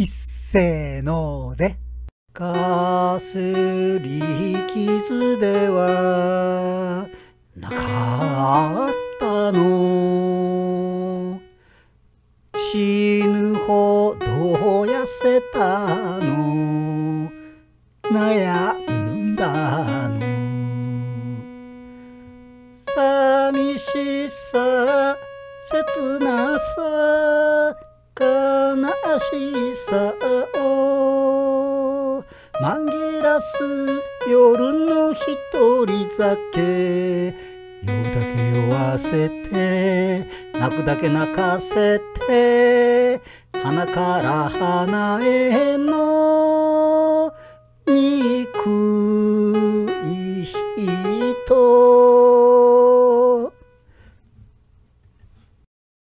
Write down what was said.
一斉のでかすり傷ではなかったの。死ぬほど痩せたの。悩んだの。寂しさ切なさ悲しさを紛らす夜の一人酒。酔うだけ酔わせて泣くだけ泣かせて鼻から鼻への